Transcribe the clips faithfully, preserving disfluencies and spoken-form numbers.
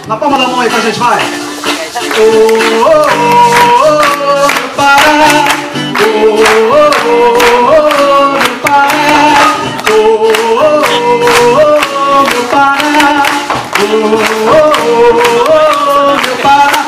Na palma da mão aí pra gente, vai. Oh, oh, oh, oh, meu Pará. Oh, oh, oh, oh, meu Pará. Oh, oh, oh, oh, meu Pará. Oh, oh, oh, oh, meu Pará.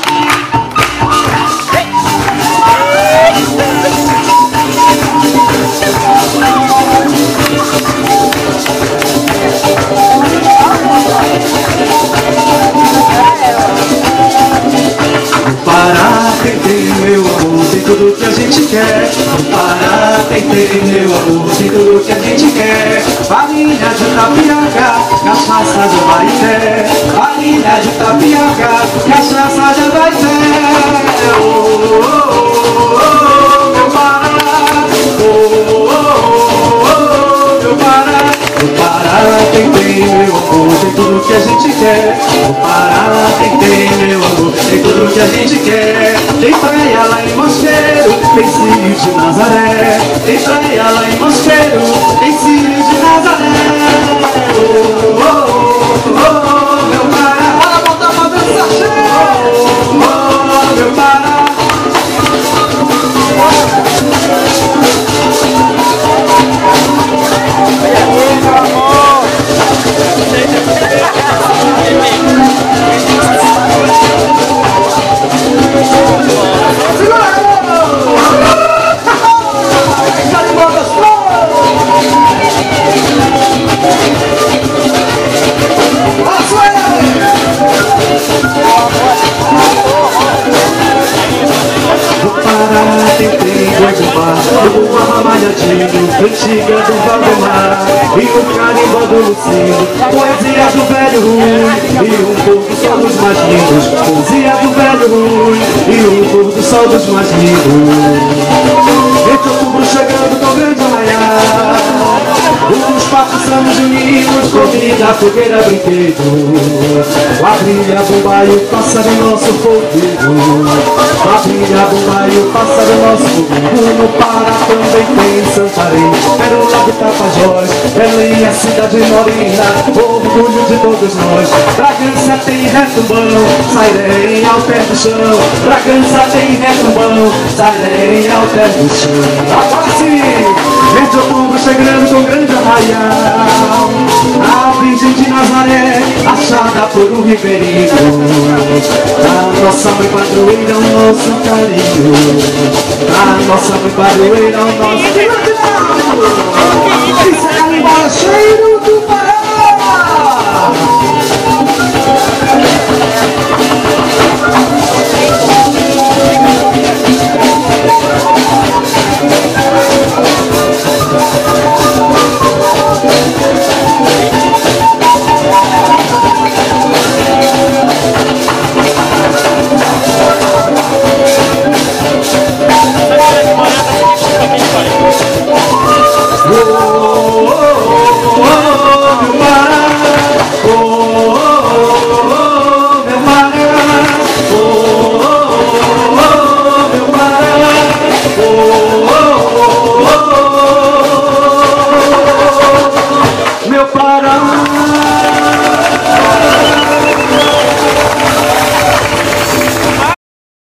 Pará tem tem meu amor, tem tudo que a gente quer. No Pará tem tem meu amor, tem tudo que a gente quer. Farinha de tapioca, cachaça de Abaeté. Farinha de tapioca, cachaça de Abaeté. Oh, oh, oh, oh, meu Pará. Oh, oh, oh, oh, meu Pará. No Pará tem tem meu amor, tem tudo que a gente quer. No Pará tem tem meu amor, tem tudo que a gente quer. Tem praia lá em Mosqueiro, tem Círio de Nazaré. Tem praia lá em Mosqueiro, tem Círio de Nazaré. Oh, oh, oh, oh, meu Pará. Bora botar pra dançar, oh, oh, oh, meu Pará. Uma mamalhadinho, antiga do Valdemar e o carimbó do Lucindo, poesia do velho ruim e um pouco só dos mais lindos. Poesia do velho ruim e um pouco só dos mais lindos. Entre outubro chegando com grande arraial, os patrocínios unidos, comida, fogueira, brinquedo. Quadrilha, bomba e o pássaro nosso fogueiro. Quadrilha, bomba e o pássaro nosso fogueiro. No Pará também tem Santarém, Pérola do Tapajós, Belém, a cidade morena, orgulho de todos nós. Bragança tem retumbão, Sairém ao pé do chão. Bragança tem retumbão, Sairém ao pé do chão. Agora sim, mês de outubro chegando com grande arraial, a Virgem de Nazaré, achada por um ribeirinho. A nossa mãe padroeira, o nosso carinho. A nossa mãe padroeira, o nosso carinho. Isso é carimbó cheiro.